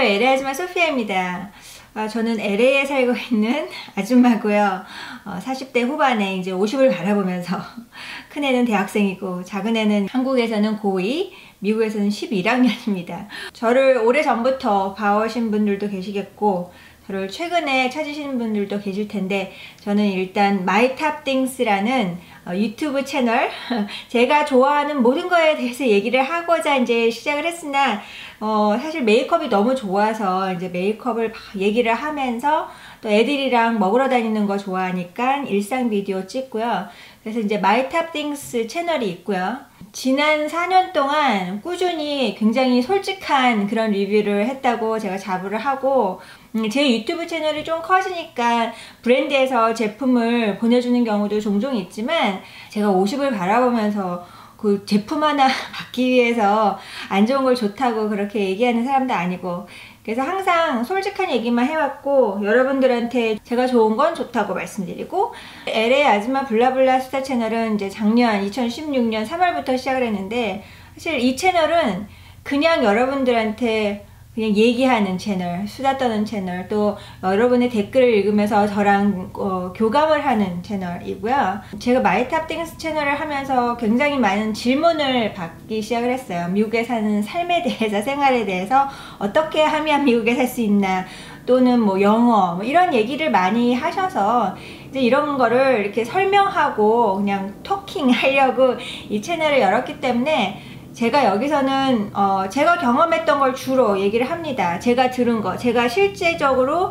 LA 아줌마 소피아입니다. 저는 LA에 살고 있는 아줌마고요. 40대 후반에 이제 50을 바라보면서 큰애는 대학생이고 작은애는 한국에서는 고2, 미국에서는 11학년입니다. 저를 오래전부터 봐오신 분들도 계시겠고 저를 최근에 찾으시는 분들도 계실 텐데, 저는 일단 MyTopThings라는 유튜브 채널, 제가 좋아하는 모든 거에 대해서 얘기를 하고자 이제 시작을 했으나 사실 메이크업이 너무 좋아서 이제 메이크업을 막 얘기를 하면서 또 애들이랑 먹으러 다니는 거 좋아하니까 일상 비디오 찍고요. 그래서 이제 MyTopThings 채널이 있고요. 지난 4년 동안 꾸준히 굉장히 솔직한 그런 리뷰를 했다고 제가 자부를 하고, 제 유튜브 채널이 좀 커지니까 브랜드에서 제품을 보내주는 경우도 종종 있지만, 제가 50을 바라보면서 그 제품 하나 받기 위해서 안 좋은 걸 좋다고 그렇게 얘기하는 사람도 아니고, 그래서 항상 솔직한 얘기만 해왔고, 여러분들한테 제가 좋은 건 좋다고 말씀드리고, LA 아줌마 블라블라 수다 채널은 이제 작년 2016년 3월부터 시작을 했는데, 사실 이 채널은 그냥 여러분들한테 그냥 얘기하는 채널, 수다 떠는 채널, 또 여러분의 댓글을 읽으면서 저랑 교감을 하는 채널이고요. 제가 MyTopThings 채널을 하면서 굉장히 많은 질문을 받기 시작을 했어요. 미국에 사는 삶에 대해서, 생활에 대해서 어떻게 하면 미국에 살 수 있나, 또는 뭐 영어, 뭐 이런 얘기를 많이 하셔서 이제 이런 거를 이렇게 설명하고 그냥 토킹 하려고 이 채널을 열었기 때문에, 제가 여기서는 제가 경험했던 걸 주로 얘기를 합니다. 제가 들은 거, 제가 실제적으로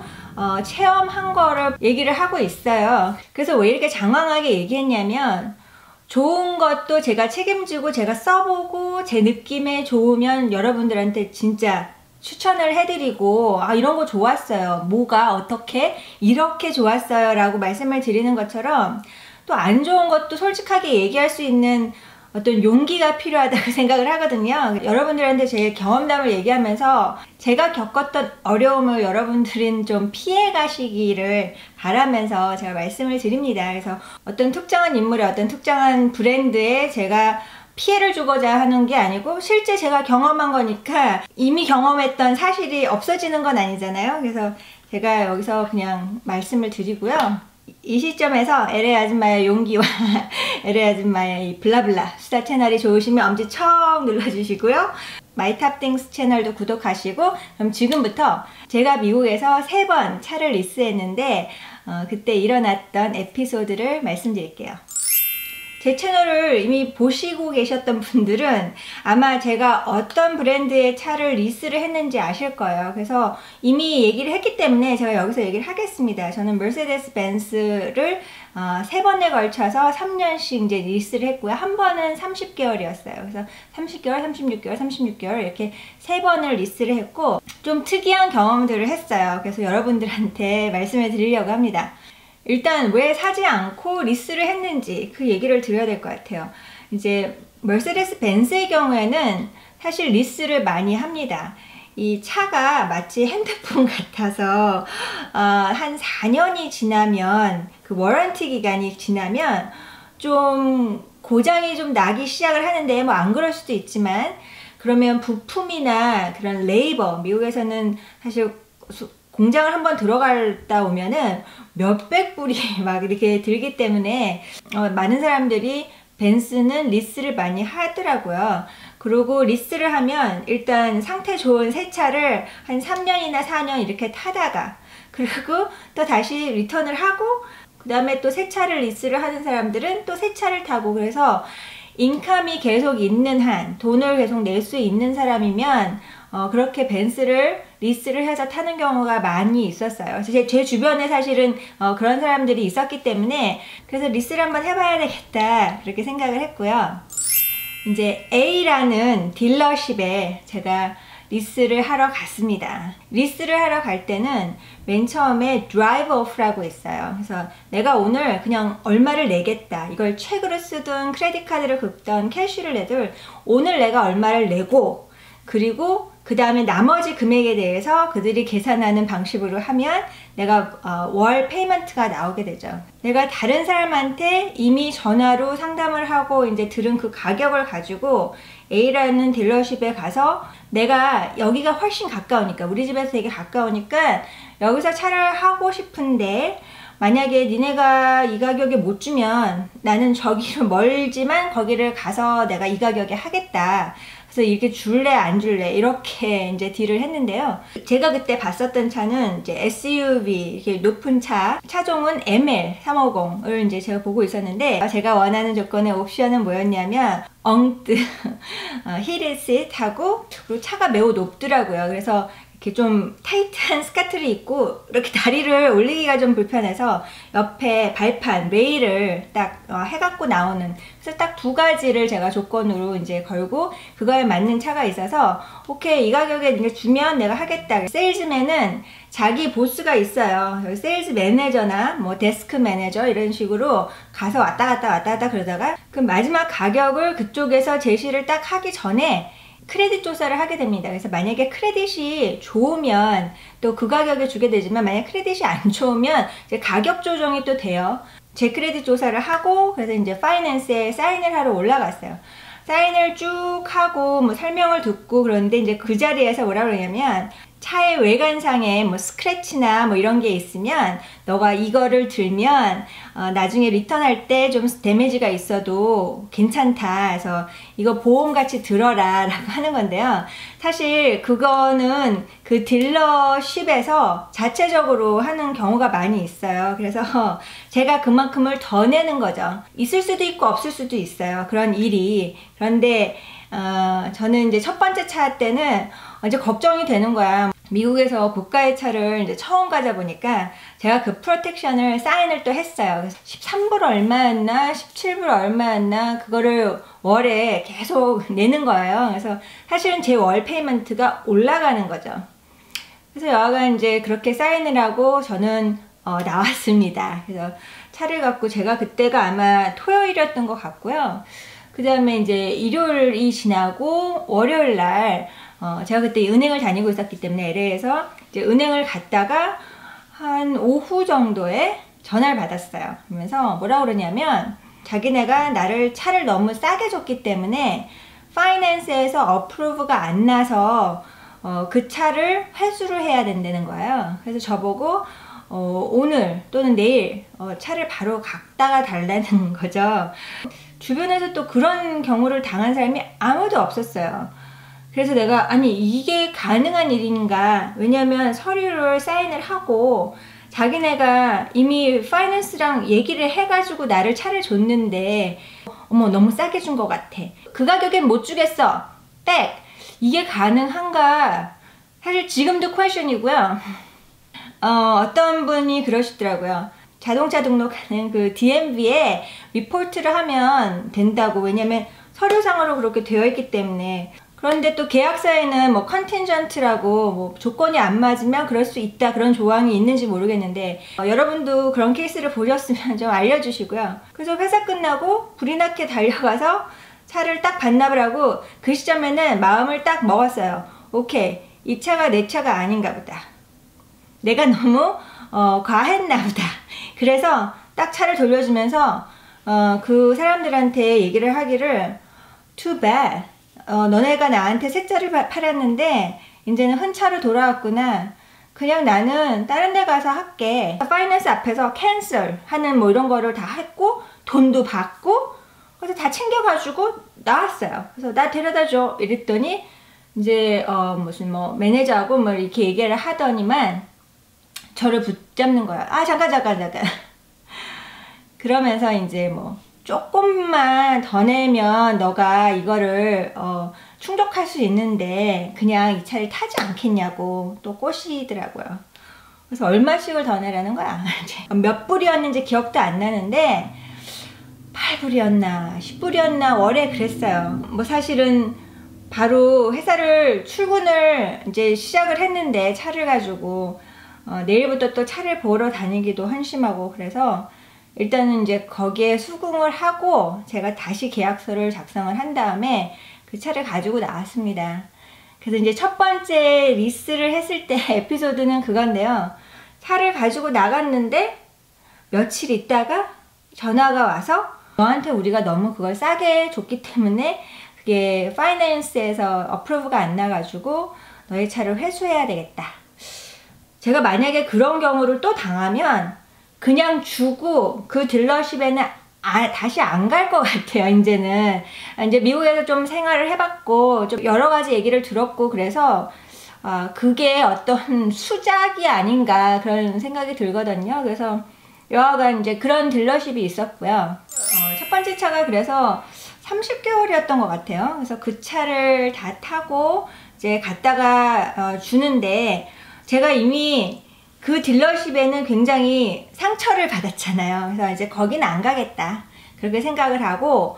체험한 거를 얘기를 하고 있어요. 그래서 왜 이렇게 장황하게 얘기했냐면, 좋은 것도 제가 책임지고 제가 써보고 제 느낌에 좋으면 여러분들한테 진짜 추천을 해드리고, 이런 거 좋았어요, 뭐가 어떻게 이렇게 좋았어요 라고 말씀을 드리는 것처럼, 또 안 좋은 것도 솔직하게 얘기할 수 있는 어떤 용기가 필요하다고 생각을 하거든요. 여러분들한테 제 경험담을 얘기하면서 제가 겪었던 어려움을 여러분들은 좀 피해 가시기를 바라면서 제가 말씀을 드립니다. 그래서 어떤 특정한 인물의 어떤 특정한 브랜드에 제가 피해를 주고자 하는 게 아니고, 실제 제가 경험한 거니까 이미 경험했던 사실이 없어지는 건 아니잖아요. 그래서 제가 여기서 그냥 말씀을 드리고요. 이 시점에서 LA 아줌마의 용기와 LA 아줌마의 이 블라블라 수다 채널이 좋으시면 엄지척 눌러주시고요. MyTopThings 채널도 구독하시고, 그럼 지금부터 제가 미국에서 3번 차를 리스했는데 그때 일어났던 에피소드를 말씀드릴게요. 제 채널을 이미 보시고 계셨던 분들은 아마 제가 어떤 브랜드의 차를 리스를 했는지 아실 거예요. 그래서 이미 얘기를 했기 때문에 제가 여기서 얘기를 하겠습니다. 저는 머세데스 벤츠를 3번에 걸쳐서 3년씩 이제 리스를 했고요. 한 번은 30개월이었어요. 그래서 30개월, 36개월, 36개월 이렇게 3번을 리스를 했고, 좀 특이한 경험들을 했어요. 그래서 여러분들한테 말씀을 드리려고 합니다. 일단 왜 사지 않고 리스를 했는지 그 얘기를 드려야 될 것 같아요. 이제 머세데스 벤츠의 경우에는 사실 리스를 많이 합니다. 이 차가 마치 핸드폰 같아서 한 4년이 지나면, 그 워런티 기간이 지나면 좀 고장이 좀 나기 시작을 하는데, 뭐 안 그럴 수도 있지만, 그러면 부품이나 그런 레이버, 미국에서는 사실 공장을 한번 들어갔다 오면은 몇백 불이 막 이렇게 들기 때문에 많은 사람들이 벤츠는 리스를 많이 하더라고요. 그리고 리스를 하면 일단 상태 좋은 새 차를 한 3년이나 4년 이렇게 타다가, 그리고 또 다시 리턴을 하고, 그 다음에 또 새 차를 리스를 하는 사람들은 또 새 차를 타고, 그래서 인컴이 계속 있는 한, 돈을 계속 낼 수 있는 사람이면 그렇게 벤츠를 리스를 해서 타는 경우가 많이 있었어요. 제 주변에 사실은 그런 사람들이 있었기 때문에, 그래서 리스를 한번 해봐야 되겠다 그렇게 생각을 했고요. 이제 A라는 딜러십에 제가 리스를 하러 갔습니다. 리스를 하러 갈 때는 맨 처음에 드라이브 오프라고 있어요. 그래서 내가 오늘 그냥 얼마를 내겠다, 이걸 체크로 쓰든 크레딧 카드를 긁든 캐시를 내든 오늘 내가 얼마를 내고, 그리고 그 다음에 나머지 금액에 대해서 그들이 계산하는 방식으로 하면 내가 월 페이먼트가 나오게 되죠. 내가 다른 사람한테 이미 전화로 상담을 하고 이제 들은 그 가격을 가지고 A라는 딜러십에 가서 내가 여기가 훨씬 가까우니까, 우리 집에서 되게 가까우니까 여기서 차를 하고 싶은데 만약에 니네가 이 가격에 못 주면 나는 저기로 멀지만 거기를 가서 내가 이 가격에 하겠다. 그래서 이렇게 줄래 안 줄래 이렇게 이제 딜을 했는데요. 제가 그때 봤었던 차는 이제 SUV, 이렇게 높은 차종은 ML 350을 이제 제가 보고 있었는데, 제가 원하는 조건의 옵션은 뭐였냐면 엉뜨 힐잇하고, 그리고 차가 매우 높더라고요. 그래서 이렇게 좀 타이트한 스카트를 입고 이렇게 다리를 올리기가 좀 불편해서 옆에 발판, 레일을 딱 해갖고 나오는, 그래서 딱 두 가지를 제가 조건으로 이제 걸고 그거에 맞는 차가 있어서 오케이, 이 가격에 네가 주면 내가 하겠다. 세일즈맨은 자기 보스가 있어요. 여기 세일즈 매니저나 뭐 데스크 매니저 이런 식으로 가서 왔다 갔다 그러다가 그 마지막 가격을 그쪽에서 제시를 딱 하기 전에 크레딧 조사를 하게 됩니다. 그래서 만약에 크레딧이 좋으면 또 그 가격에 주게 되지만, 만약 크레딧이 안 좋으면 이제 가격 조정이 또 돼요. 제 크레딧 조사를 하고 그래서 이제 파이낸스에 사인을 하러 올라갔어요. 사인을 쭉 하고 뭐 설명을 듣고 그러는데, 이제 그 자리에서 뭐라 그러냐면, 차의 외관상에 뭐 스크래치나 뭐 이런 게 있으면 너가 이거를 들면 나중에 리턴할 때 좀 데미지가 있어도 괜찮다. 그래서 이거 보험같이 들어라 라고 하는 건데요. 사실 그거는 그 딜러십에서 자체적으로 하는 경우가 많이 있어요. 그래서 제가 그만큼을 더 내는 거죠. 있을 수도 있고 없을 수도 있어요, 그런 일이. 그런데 저는 이제 첫 번째 차 때는 이제 걱정이 되는 거야. 미국에서 고가의 차를 이제 처음 가자 보니까 제가 그 프로텍션을 사인을 또 했어요. 13불 얼마였나 17불 얼마였나 그거를 월에 계속 내는 거예요. 그래서 사실은 제 월 페이먼트가 올라가는 거죠. 그래서 여하간 이제 그렇게 사인을 하고 저는 나왔습니다. 그래서 차를 갖고, 제가 그때가 아마 토요일이었던 것 같고요. 그 다음에 이제 일요일이 지나고 월요일 날 제가 그때 은행을 다니고 있었기 때문에 LA에서 이제 은행을 갔다가 한 오후 정도에 전화를 받았어요. 그러면서 뭐라 그러냐면, 자기네가 나를 차를 너무 싸게 줬기 때문에 파이낸스에서 어프로브가 안 나서 그 차를 회수를 해야 된다는 거예요. 그래서 저보고 오늘 또는 내일 차를 바로 갖다가 달라는 거죠. 주변에서 또 그런 경우를 당한 사람이 아무도 없었어요. 그래서 내가 아니 이게 가능한 일인가, 왜냐면 서류를 사인을 하고 자기네가 이미 파이낸스랑 얘기를 해가지고 나를 차를 줬는데 어머 너무 싸게 준 것 같아, 그 가격엔 못 주겠어, 백, 이게 가능한가, 사실 지금도 퀘션이고요. 어떤 분이 그러시더라고요. 자동차 등록하는 그 DMV에 리포트를 하면 된다고, 왜냐면 서류상으로 그렇게 되어 있기 때문에. 그런데 또 계약서에는 뭐 컨틴전트라고 뭐 조건이 안 맞으면 그럴 수 있다, 그런 조항이 있는지 모르겠는데 여러분도 그런 케이스를 보셨으면 좀 알려주시고요. 그래서 회사 끝나고 불이 나게 달려가서 차를 딱 반납을 하고, 그 시점에는 마음을 딱 먹었어요. 오케이, 이 차가 내 차가 아닌가 보다, 내가 너무 과했나 보다. 그래서 딱 차를 돌려주면서 그 사람들한테 얘기를 하기를, too bad, 너네가 나한테 새 차를 팔았는데 이제는 흔차로 돌아왔구나, 그냥 나는 다른 데 가서 할게. 파이낸스 앞에서 캔슬 하는 뭐 이런 거를 다 했고 돈도 받고, 그래서 다 챙겨가지고 나왔어요. 그래서 나 데려다 줘 이랬더니 이제 무슨 뭐 매니저하고 뭐 이렇게 얘기를 하더니만 저를 붙잡는 거야. 아 잠깐 그러면서 이제 뭐 조금만 더 내면 너가 이거를 충족할 수 있는데 그냥 이 차를 타지 않겠냐고 또 꼬시더라고요. 그래서 얼마씩을 더 내라는 거야. 몇 불이었는지 기억도 안 나는데 8불이었나 10불이었나 월에 그랬어요. 뭐 사실은 바로 회사를 출근을 이제 시작을 했는데 차를 가지고 내일부터 또 차를 보러 다니기도 한심하고, 그래서 일단은 이제 거기에 수긍을 하고 제가 다시 계약서를 작성을 한 다음에 그 차를 가지고 나왔습니다. 그래서 이제 첫 번째 리스를 했을 때 에피소드는 그건데요. 차를 가지고 나갔는데 며칠 있다가 전화가 와서 너한테 우리가 너무 그걸 싸게 줬기 때문에 그게 파이낸스에서 어프로브가 안 나가지고 너의 차를 회수해야 되겠다. 제가 만약에 그런 경우를 또 당하면 그냥 주고 그 딜러십에는 다시 안 갈 것 같아요. 이제는 이제 미국에서 좀 생활을 해봤고 좀 여러 가지 얘기를 들었고 그래서 그게 어떤 수작이 아닌가 그런 생각이 들거든요. 그래서 여하간 이제 그런 딜러십이 있었고요. 첫 번째 차가 그래서 30개월이었던 것 같아요. 그래서 그 차를 다 타고 이제 갔다가 주는데 제가 이미 그 딜러십에는 굉장히 상처를 받았잖아요. 그래서 이제 거기는 안 가겠다. 그렇게 생각을 하고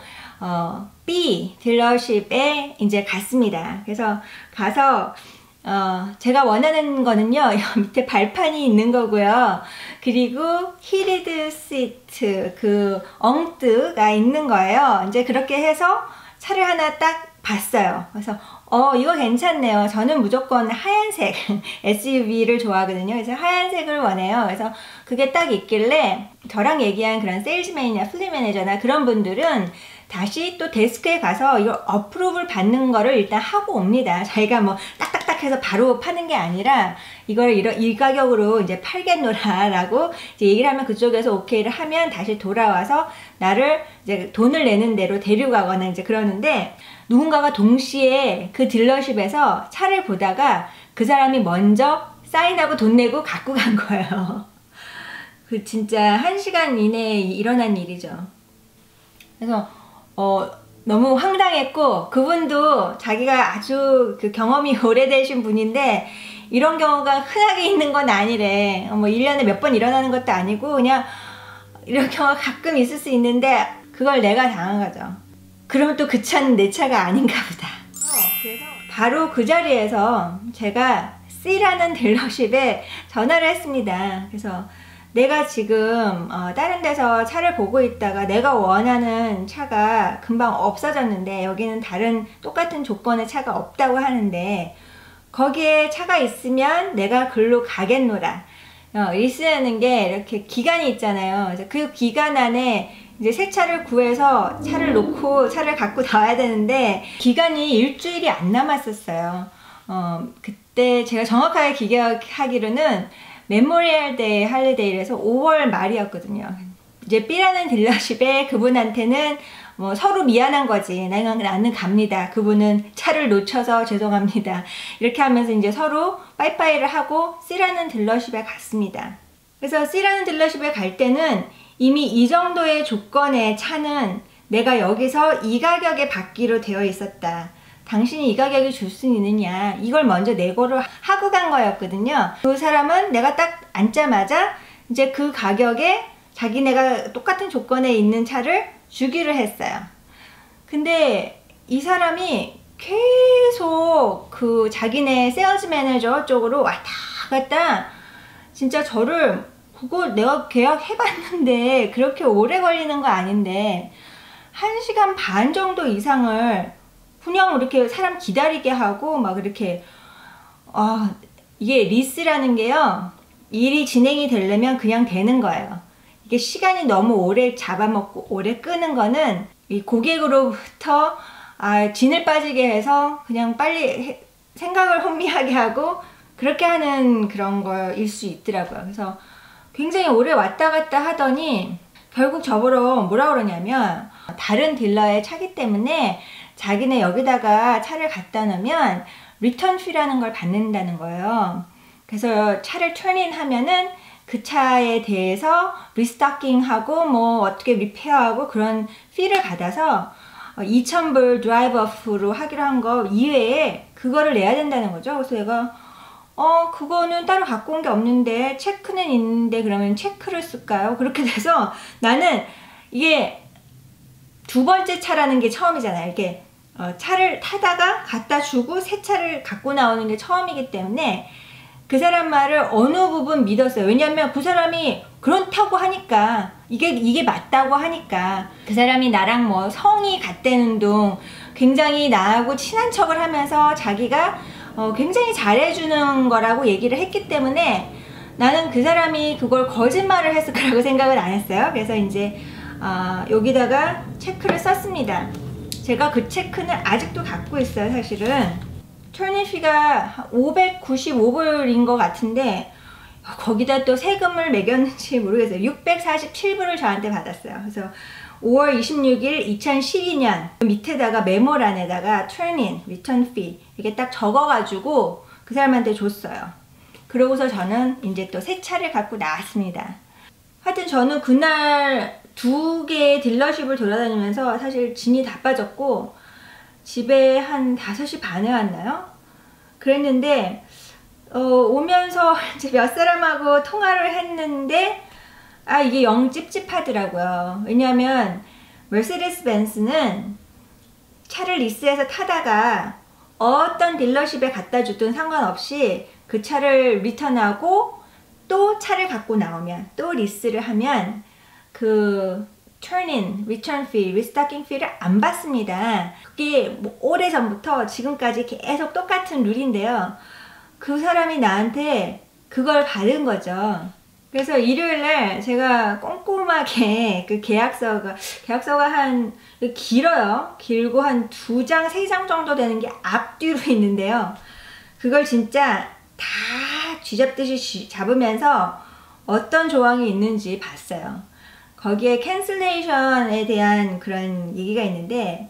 B 딜러십에 이제 갔습니다. 그래서 가서 제가 원하는 거는요, 밑에 발판이 있는 거고요. 그리고 히리드 시트, 그 엉뜨가 있는 거예요. 이제 그렇게 해서 차를 하나 딱 봤어요. 그래서 이거 괜찮네요. 저는 무조건 하얀색 SUV를 좋아하거든요. 그래서 하얀색을 원해요. 그래서 그게 딱 있길래 저랑 얘기한 그런 세일즈맨이나 플리 매니저나 그런 분들은 다시 또 데스크에 가서 이거 어프로브를 받는 거를 일단 하고 옵니다. 자기가 뭐 딱딱딱 해서 바로 파는 게 아니라 이걸 이 가격으로 이제 팔겠노라 라고 이제 얘기를 하면 그쪽에서 오케이를 하면 다시 돌아와서 나를 이제 돈을 내는 대로 데려가거나 이제 그러는데, 누군가가 동시에 그 딜러십에서 차를 보다가 그 사람이 먼저 사인하고 돈 내고 갖고 간 거예요. 그 진짜 1시간 이내에 일어난 일이죠. 그래서 너무 황당했고, 그분도 자기가 아주 그 경험이 오래되신 분인데 이런 경우가 흔하게 있는 건 아니래. 뭐 1년에 몇 번 일어나는 것도 아니고 그냥 이런 경우가 가끔 있을 수 있는데 그걸 내가 당한 거죠. 그러면 또 그 차는 내 차가 아닌가 보다. 그래서 바로 그 자리에서 제가 C라는 딜러십에 전화를 했습니다. 그래서 내가 지금 다른 데서 차를 보고 있다가 내가 원하는 차가 금방 없어졌는데 여기는 다른 똑같은 조건의 차가 없다고 하는데 거기에 차가 있으면 내가 글로 가겠노라. 리스라는 게 이렇게 기간이 있잖아요. 그래서 그 기간 안에 이제 새 차를 구해서 차를 놓고 차를 갖고 나와야 되는데 기간이 일주일이 안 남았었어요. 그때 제가 정확하게 기억하기로는 메모리얼 데이 할리데이에서 5월 말이었거든요. 이제 B라는 딜러십에 그분한테는 뭐 서로 미안한 거지. 나는 갑니다. 그분은 차를 놓쳐서 죄송합니다. 이렇게 하면서 이제 서로 빠이빠이를 하고 C라는 딜러십에 갔습니다. 그래서 C라는 딜러십에 갈 때는 이미 이 정도의 조건의 차는 내가 여기서 이 가격에 받기로 되어 있었다. 당신이 이 가격에 줄 수 있느냐, 이걸 먼저 내고를 하고 간 거였거든요. 그 사람은 내가 딱 앉자마자 이제 그 가격에 자기네가 똑같은 조건에 있는 차를 주기를 했어요. 근데 이 사람이 계속 그 자기네 세일즈 매니저 쪽으로 왔다 갔다, 진짜 저를 그거 내가 계약해봤는데 그렇게 오래 걸리는 거 아닌데 1시간 반 정도 이상을 그냥 이렇게 사람 기다리게 하고 막 이렇게 이게 리스라는 게요, 일이 진행이 되려면 그냥 되는 거예요. 이게 시간이 너무 오래 잡아먹고 오래 끄는 거는 이 고객으로부터 진을 빠지게 해서 그냥 빨리 생각을 혼미하게 하고 그렇게 하는 그런 거일 수 있더라고요. 그래서 굉장히 오래 왔다 갔다 하더니 결국 저보러 뭐라 그러냐면, 다른 딜러의 차기 때문에 자기네 여기다가 차를 갖다 놓으면 리턴 피라는 걸 받는다는 거예요. 그래서 차를 턴인 하면은 그 차에 대해서 리스토킹하고 뭐 어떻게 리페어하고 그런 피를 받아서 2,000불 드라이브 오프로 하기로 한 거 이외에 그거를 내야 된다는 거죠. 그래서 내가 그거는 따로 갖고 온 게 없는데 체크는 있는데 그러면 체크를 쓸까요? 그렇게 돼서 나는 이게 두 번째 차라는 게 처음이잖아요. 이렇게 차를 타다가 갖다 주고 새 차를 갖고 나오는 게 처음이기 때문에 그 사람 말을 어느 부분 믿었어요. 왜냐면 그 사람이 그렇다고 하니까, 이게 맞다고 하니까, 그 사람이 나랑 뭐 성이 같다는 둥 굉장히 나하고 친한 척을 하면서 자기가 굉장히 잘해주는 거라고 얘기를 했기 때문에 나는 그 사람이 그걸 거짓말을 했을 거라고 생각을 안 했어요. 그래서 이제 여기다가 체크를 썼습니다. 제가 그 체크는 아직도 갖고 있어요. 사실은 털닝피가 595불인 것 같은데 거기다 또 세금을 매겼는지 모르겠어요. 647불을 저한테 받았어요. 그래서 5월 26일 2012년 밑에다가 메모란에다가 turn-in, return fee 이렇게 딱 적어가지고 그 사람한테 줬어요. 그러고서 저는 이제 또 새 차를 갖고 나왔습니다. 하여튼 저는 그날 2개의 딜러십을 돌아다니면서 사실 진이 다 빠졌고 집에 한 5시 반에 왔나요? 그랬는데 오면서 이제 몇 사람하고 통화를 했는데 이게 영 찝찝하더라고요. 왜냐하면 머세데스 벤츠는 차를 리스해서 타다가 어떤 딜러십에 갖다 주든 상관없이 그 차를 리턴하고 또 차를 갖고 나오면 또 리스를 하면 그 turn-in, return fee, restocking fee를 안 받습니다. 그게 뭐 오래전부터 지금까지 계속 똑같은 룰인데요. 그 사람이 나한테 그걸 받은 거죠. 그래서 일요일날 제가 꼼꼼하게 그 계약서가 한 길어요. 길고 한 2장, 3장 정도 되는 게 앞뒤로 있는데요. 그걸 진짜 다 쥐잡듯이 잡으면서 어떤 조항이 있는지 봤어요. 거기에 캔슬레이션에 대한 그런 얘기가 있는데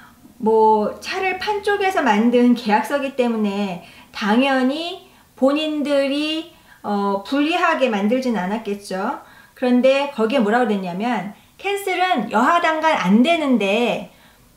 뭐 차를 판 쪽에서 만든 계약서기 때문에 당연히 본인들이 불리하게 만들진 않았겠죠. 그런데 거기에 뭐라고 그랬냐면 캔슬은 여하당간 안 되는데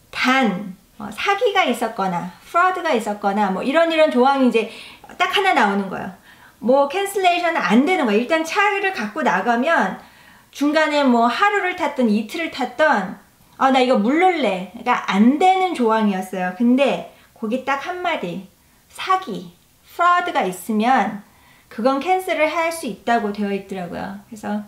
단 사기가 있었거나 프로드가 있었거나 뭐 이런 조항이 이제 딱 하나 나오는 거예요. 뭐 캔슬레이션은 안 되는 거예요. 일단 차를 갖고 나가면 중간에 뭐 하루를 탔던 이틀을 탔던 나 이거 물를래. 그러니까 안 되는 조항이었어요. 근데 거기 딱 한마디 사기, 프로드가 있으면 그건 캔슬을 할 수 있다고 되어 있더라고요. 그래서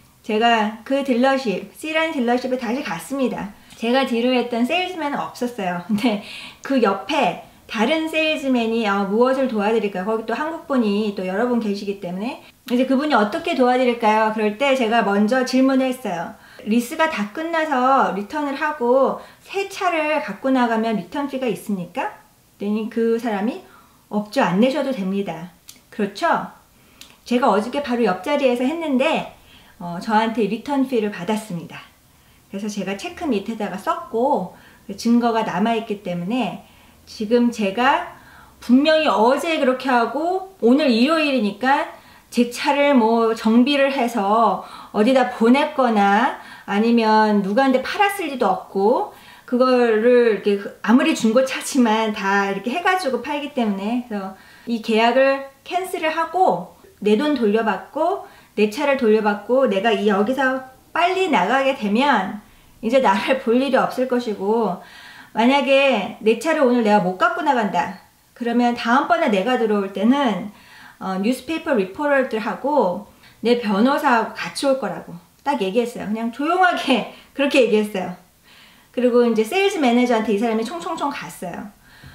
제가 그 딜러십, C라는 딜러십에 다시 갔습니다. 제가 딜을 했던 세일즈맨은 없었어요. 근데 그 옆에 다른 세일즈맨이 무엇을 도와드릴까요? 거기 또 한국분이 또 여러 분 계시기 때문에 이제 그분이 어떻게 도와드릴까요? 그럴 때 제가 먼저 질문을 했어요. 리스가 다 끝나서 리턴을 하고 새 차를 갖고 나가면 리턴 피가 있습니까? 그랬더니 그 사람이 없죠. 안 내셔도 됩니다. 그렇죠? 제가 어저께 바로 옆자리에서 했는데 저한테 리턴 피를 받았습니다. 그래서 제가 체크 밑에다가 썼고 증거가 남아있기 때문에 지금 제가 분명히 어제 그렇게 하고 오늘 일요일이니까 제 차를 뭐 정비를 해서 어디다 보냈거나 아니면 누구한테 팔았을 리도 없고 그거를 이렇게 아무리 중고차지만 다 이렇게 해가지고 팔기 때문에 그래서 이 계약을 캔슬을 하고 내 돈 돌려받고 내 차를 돌려받고 내가 여기서 빨리 나가게 되면 이제 나를 볼 일이 없을 것이고 만약에 내 차를 오늘 내가 못 갖고 나간다 그러면 다음번에 내가 들어올 때는 뉴스페이퍼 리포터들하고 내 변호사하고 같이 올 거라고 딱 얘기했어요. 그냥 조용하게 그렇게 얘기했어요. 그리고 이제 세일즈 매니저한테 이 사람이 총총총 갔어요.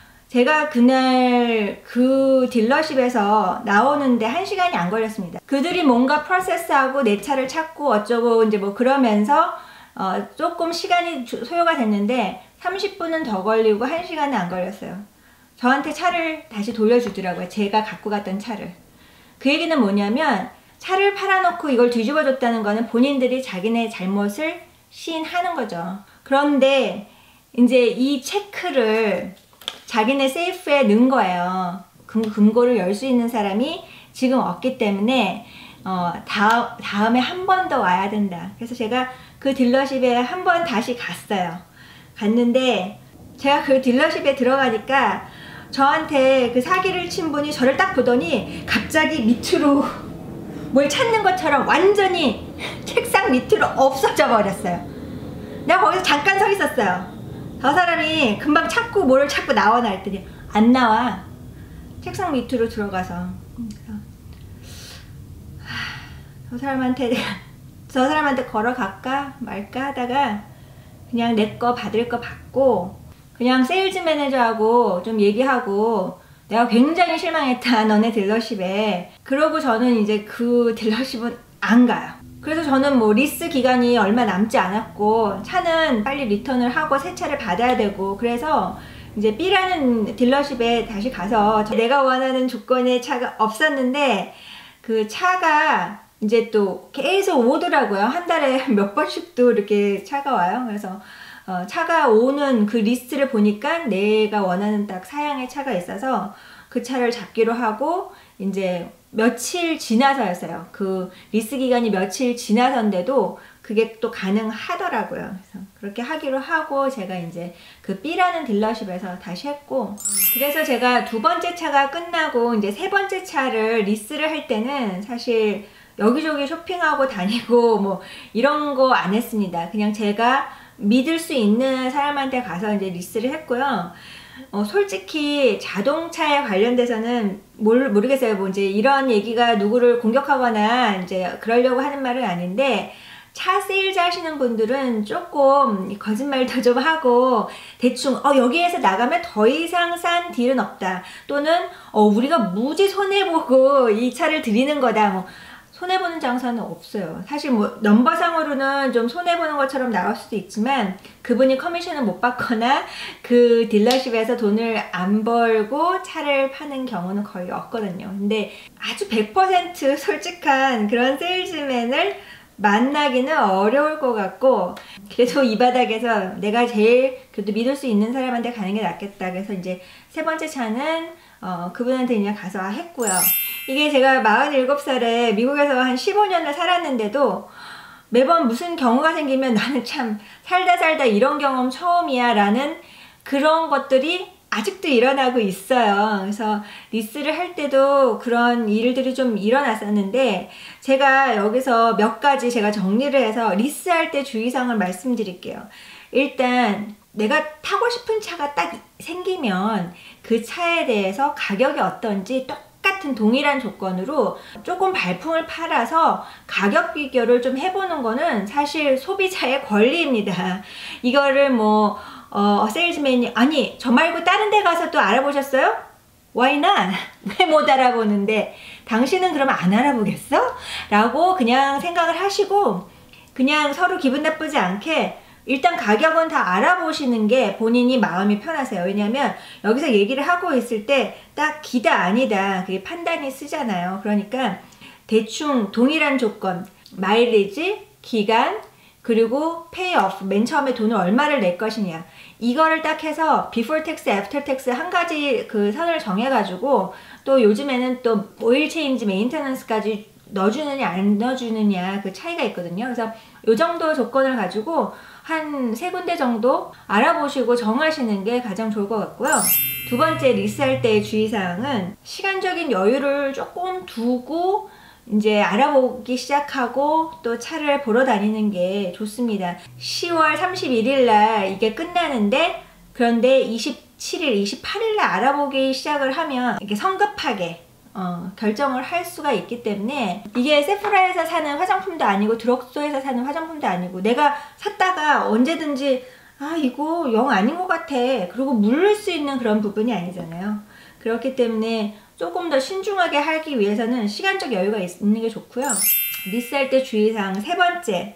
제가 그날 그 딜러십에서 나오는데 1시간이 안 걸렸습니다. 그들이 뭔가 프로세스하고 내 차를 찾고 어쩌고 이제 뭐 그러면서 조금 시간이 소요가 됐는데 30분은 더 걸리고 1시간은 안 걸렸어요. 저한테 차를 다시 돌려주더라고요. 제가 갖고 갔던 차를. 그 얘기는 뭐냐면 차를 팔아놓고 이걸 뒤집어 줬다는 거는 본인들이 자기네 잘못을 시인하는 거죠. 그런데 이제 이 체크를 자기네 세이프에 넣은 거예요. 금고를 열 수 있는 사람이 지금 없기 때문에 다음에 한 번 더 와야 된다. 그래서 제가 그 딜러십에 한 번 다시 갔어요. 갔는데 제가 그 딜러십에 들어가니까 저한테 그 사기를 친 분이 저를 딱 보더니 갑자기 밑으로 뭘 찾는 것처럼 완전히 책상 밑으로 없어져 버렸어요. 내가 거기서 잠깐 서 있었어요. 저 사람이 금방 찾고 뭐를 찾고 나오나 했더니 안 나와. 책상 밑으로 들어가서 저 사람한테 걸어갈까 말까 하다가 그냥 내 거 받을 거 받고 그냥 세일즈 매니저하고 좀 얘기하고 내가 굉장히 실망했다 너네 딜러십에. 그러고 저는 이제 그 딜러십은 안 가요. 그래서 저는 뭐 리스 기간이 얼마 남지 않았고 차는 빨리 리턴을 하고 새 차를 받아야 되고, 그래서 이제 B라는 딜러십에 다시 가서 내가 원하는 조건의 차가 없었는데 그 차가 이제 또 계속 오더라고요. 한 달에 몇 번씩도 이렇게 차가 와요. 그래서 차가 오는 그 리스트를 보니까 내가 원하는 딱 사양의 차가 있어서 그 차를 잡기로 하고, 이제 며칠 지나서였어요. 그 리스 기간이 며칠 지나서인데도 그게 또 가능하더라고요. 그래서 그렇게 하기로 하고 제가 이제 그 B라는 딜러십에서 다시 했고, 그래서 제가 두 번째 차가 끝나고 이제 세 번째 차를 리스를 할 때는 사실 여기저기 쇼핑하고 다니고 뭐 이런 거 안 했습니다. 그냥 제가 믿을 수 있는 사람한테 가서 이제 리스를 했고요. 솔직히 자동차에 관련돼서는 모르겠어요. 뭐 이제 이런 얘기가 누구를 공격하거나 이제 그러려고 하는 말은 아닌데, 차 세일즈 하시는 분들은 조금 거짓말도 좀 하고 대충 여기에서 나가면 더 이상 싼 딜은 없다, 또는 우리가 무지 손해보고 이 차를 드리는 거다, 뭐 손해보는 장사는 없어요. 사실 뭐 넘버상으로는 좀 손해보는 것처럼 나올 수도 있지만 그분이 커미션을 못 받거나 그 딜러십에서 돈을 안 벌고 차를 파는 경우는 거의 없거든요. 근데 아주 100% 솔직한 그런 세일즈맨을 만나기는 어려울 것 같고, 그래도 이 바닥에서 내가 제일 그래도 믿을 수 있는 사람한테 가는 게 낫겠다. 그래서 이제 세 번째 차는 그분한테 그냥 가서 했고요. 이게 제가 47살에 미국에서 한 15년을 살았는데도 매번 무슨 경우가 생기면 나는 참 살다 이런 경험 처음이야 라는 그런 것들이 아직도 일어나고 있어요. 그래서 리스를 할 때도 그런 일들이 좀 일어났었는데, 제가 여기서 몇 가지 제가 정리를 해서 리스할 때 주의사항을 말씀드릴게요. 일단 내가 타고 싶은 차가 딱 생기면 그 차에 대해서 가격이 어떤지 똑같은 동일한 조건으로 조금 발품을 팔아서 가격 비교를 좀 해보는 거는 사실 소비자의 권리입니다. 이거를 뭐 세일즈맨이 아니 저 말고 다른 데 가서 또 알아보셨어요? Why not? 왜 못 알아보는데 당신은 그러면 안 알아보겠어? 라고 그냥 생각을 하시고, 그냥 서로 기분 나쁘지 않게 일단 가격은 다 알아보시는 게 본인이 마음이 편하세요. 왜냐면 여기서 얘기를 하고 있을 때 딱 기다 아니다 그게 판단이 쓰잖아요. 그러니까 대충 동일한 조건, 마일리지, 기간, 그리고 페이오프, 맨 처음에 돈을 얼마를 낼 것이냐, 이거를 딱 해서 비포 텍스, 애프터 텍스 한 가지 그 선을 정해가지고, 또 요즘에는 또 오일 체인지, 메인테넌스까지 넣어주느냐 안 넣어주느냐 그 차이가 있거든요. 그래서 요 정도 조건을 가지고 한 3군데 정도 알아보시고 정하시는 게 가장 좋을 것 같고요. 두 번째 리스할 때의 주의사항은 시간적인 여유를 조금 두고 이제 알아보기 시작하고 또 차를 보러 다니는 게 좋습니다. 10월 31일 날 이게 끝나는데, 그런데 27일, 28일 날 알아보기 시작을 하면 이렇게 성급하게 결정을 할 수가 있기 때문에, 이게 세프라에서 사는 화장품도 아니고 드럭스토어에서 사는 화장품도 아니고 내가 샀다가 언제든지 이거 영 아닌 것 같아 그리고 물을 수 있는 그런 부분이 아니잖아요. 그렇기 때문에 조금 더 신중하게 하기 위해서는 시간적 여유가 있는 게 좋고요. 리스할 때 주의사항 세 번째,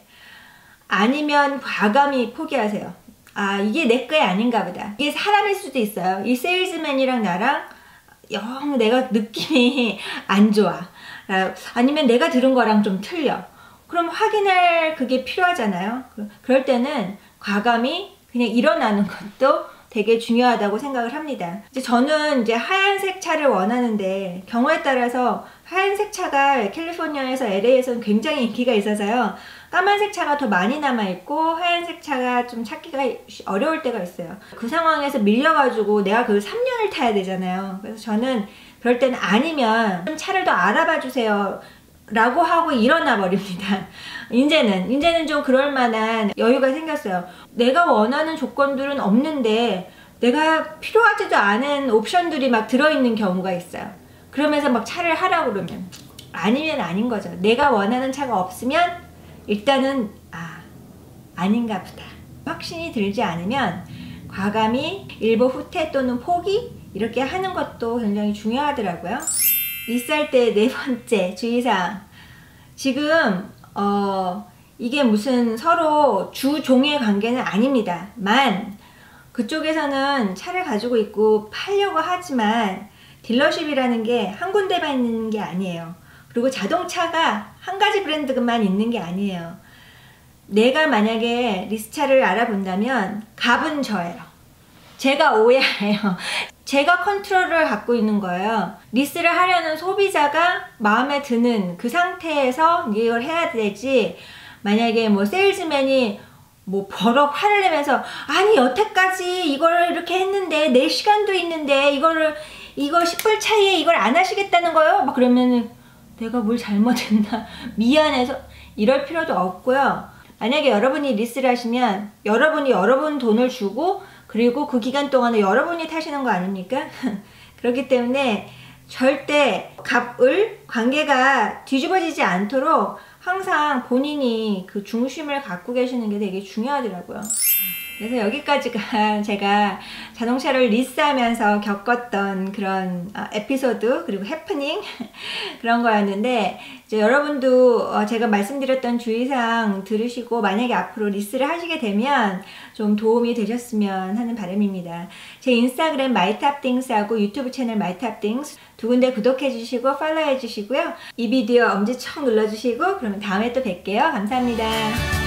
아니면 과감히 포기하세요. 이게 내 거야 아닌가 보다. 이게 사람일 수도 있어요. 이 세일즈맨이랑 나랑 영 내가 느낌이 안 좋아, 아니면 내가 들은 거랑 좀 틀려. 그럼 확인할 그게 필요하잖아요. 그럴 때는 과감히 그냥 일어나는 것도 되게 중요하다고 생각을 합니다. 이제 저는 이제 하얀색 차를 원하는데 경우에 따라서 하얀색 차가 캘리포니아에서 LA에서는 굉장히 인기가 있어서요. 까만색 차가 더 많이 남아있고 하얀색 차가 좀 찾기가 어려울 때가 있어요. 그 상황에서 밀려가지고 내가 그 3년을 타야 되잖아요. 그래서 저는 그럴 때는 아니면 좀 차를 더 알아봐 주세요 라고 하고 일어나 버립니다. 이제는 좀 그럴 만한 여유가 생겼어요. 내가 원하는 조건들은 없는데 내가 필요하지도 않은 옵션들이 막 들어있는 경우가 있어요. 그러면서 막 차를 하라고 그러면 아니면 아닌 거죠. 내가 원하는 차가 없으면 일단은 아닌가 보다. 확신이 들지 않으면 과감히 일부 후퇴 또는 포기 이렇게 하는 것도 굉장히 중요하더라고요. 리스할 때 네 번째 주의사항, 지금 이게 무슨 서로 주종의 관계는 아닙니다. 그쪽에서는 차를 가지고 있고 팔려고 하지만 딜러십이라는 게 한 군데만 있는 게 아니에요. 그리고 자동차가 한 가지 브랜드만 있는 게 아니에요. 내가 만약에 리스차를 알아본다면 갑은 저예요. 제가 오야예요. 제가 컨트롤을 갖고 있는 거예요. 리스를 하려는 소비자가 마음에 드는 그 상태에서 이걸 해야 되지, 만약에 뭐 세일즈맨이 뭐 버럭 화를 내면서 아니 여태까지 이걸 이렇게 했는데 내 시간도 있는데 이거 10불 차이에 이걸 안 하시겠다는 거예요? 막 그러면은 내가 뭘 잘못했나 미안해서 이럴 필요도 없고요. 만약에 여러분이 리스를 하시면 여러분이 여러분 돈을 주고 그리고 그 기간 동안에 여러분이 타시는 거 아닙니까? 그렇기 때문에 절대 갑을 관계가 뒤집어지지 않도록 항상 본인이 그 중심을 갖고 계시는 게 되게 중요하더라고요. 그래서 여기까지가 제가 자동차를 리스하면서 겪었던 그런 에피소드 그리고 해프닝 그런 거였는데, 이제 여러분도 제가 말씀드렸던 주의사항 들으시고 만약에 앞으로 리스를 하시게 되면 좀 도움이 되셨으면 하는 바람입니다. 제 인스타그램 mytopthings하고 유튜브 채널 mytopthings 두 군데 구독해 주시고 팔로우 해 주시고요. 이 비디오 엄지척 눌러주시고 그러면 다음에 또 뵐게요. 감사합니다.